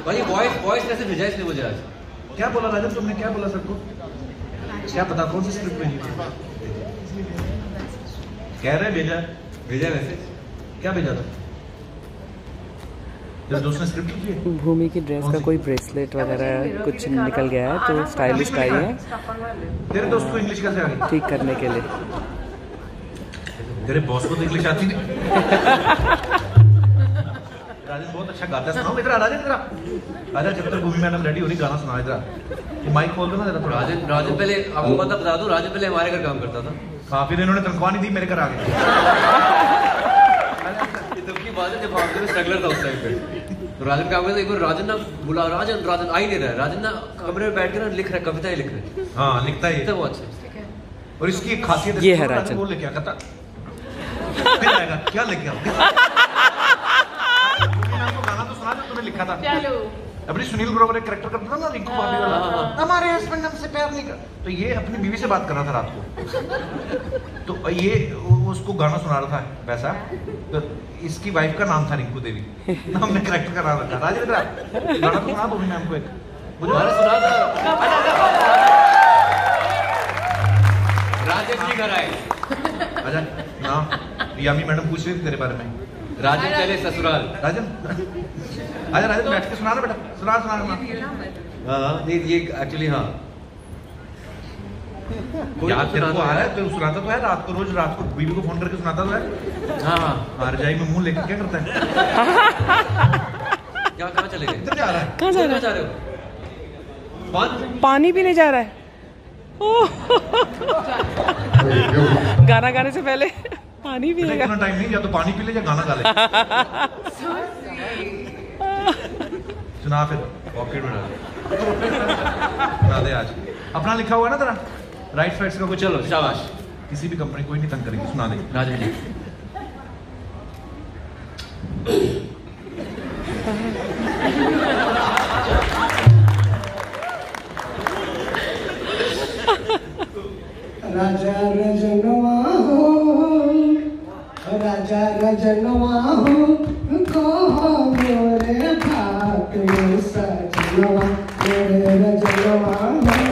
भाई वॉइस कैसे भेजा इसने मुझे आज? क्या बोला राजन तुमने, क्या बोला सबको? क्या पता कौन सी स्क्रिप्ट भेजी? कह रहे भेजा मैसेज। क्या भेजा था? जब दोस्त ने स्क्रिप्ट की है। भूमि की ड्रेस का कोई ब्रेसलेट वगैरह कुछ निकल गया है, तो स्टाइलिश आई है तेरे दोस्त को इंग्लिश कैसे आ गई? ठीक करने के लिए। तेरे बॉस को तो इंग्लिश आती नहीं। राजन बहुत अच्छा गाता है, सुनाओ इधर आ राजन, इधर आ। राजन जब तक भूमि मैडम रेडी हो रही गाना सुना, इधर आ। माइक खोल दो ना जरा थोड़ा। राजन पहले आपको मतलब बता दूं, राजन पहले हमारे घर काम करता था। हाँ, फिर इन्होंने तनख्वाह नहीं दी, मेरे घर आ गए। बात है जब आपके में स्ट्रगलर था उस टाइम पे, तो राजन काम करता। एक बार राजन ना बोला, राजन आ ही नहीं रहा है। राजन ना कमरे में बैठ के ना लिख रहा है, कविताएं लिख रहे हैं। हाँ, लिखता है वो अच्छा। और इसकी एक खासियत ये है राजन। बोल ले क्या कहता, फिर आएगा क्या लेके आओ। गाना तो सुना जो तुमने लिखा था। अपनी सुनील ग्रोवर एक कैरेक्टर करता था ना, रिंकू भाभी वाला, हमारे हस्बैंड हमसे प्यार नहीं कर। तो ये अपनी बीवी से बात कर रहा था रात को, तो ये उसको गाना सुना रहा था वैसा। तो इसकी वाइफ का नाम था रिंकू देवी, हमने कैरेक्टर का नाम रखा। राजन गाना तो सुना दो मैम को, एक मुझे सुना था। राजेश जी घर आए। अच्छा ना, यामी मैडम पूछ रही थी तेरे बारे में। राजन चले ससुराल। राजन आजा, राजन बैठ के सुना ना बेटा, सुना। हाँ, नहीं ये एक्चुअली हाँ याद तेरे को आ रहा है, तो सुनाता तो है रात को, रोज रात को बीवी को फोन करके सुनाता तो है। हाँ, रजाई में मुंह लेकर क्या करता है? क्या कहाँ चले गए? इधर जा रहा है। कहाँ जा रहे हो? पानी पीने जा रहा है। गाना गाने से पहले पानी पिएगा। इतना टाइम नहीं, या तो पानी पी ले या गाना गा ले। सुना फिर, पॉकेट में सुना दे। आज अपना लिखा हुआ है ना तेरा, राइट फाइट्स का कोई? चलो शाबाश। किसी भी कंपनी कोई नहीं तंग करेगी, सुना दे राजन जी। राजा रजनवा हो, राजा रजनवा हो, कहो मोरे भाग में सजनवा, मोरे रजनवा हो।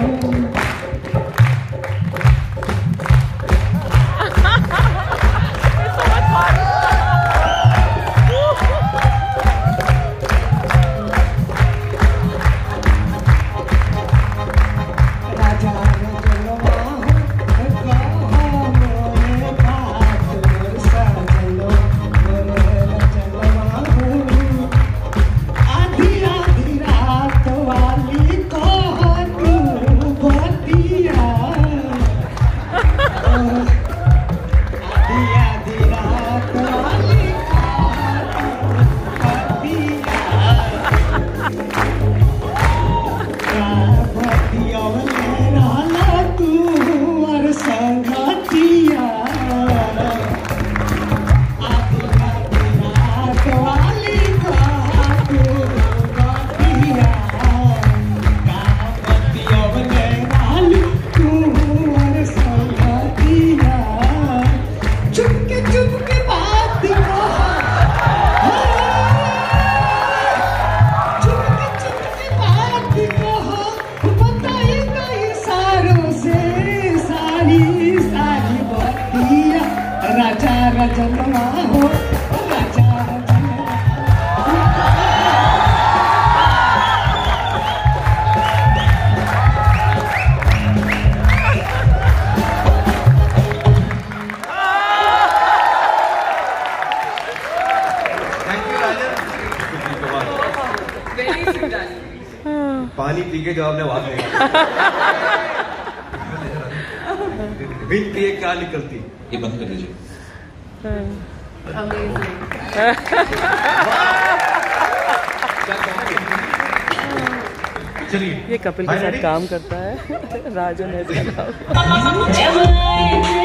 पानी पी के जवाब ने आवाज नहीं बिन पिए क्या निकलती। ये बंद कर दीजिए। चलिए, ये कपिल के साथ काम करता है। राजन है।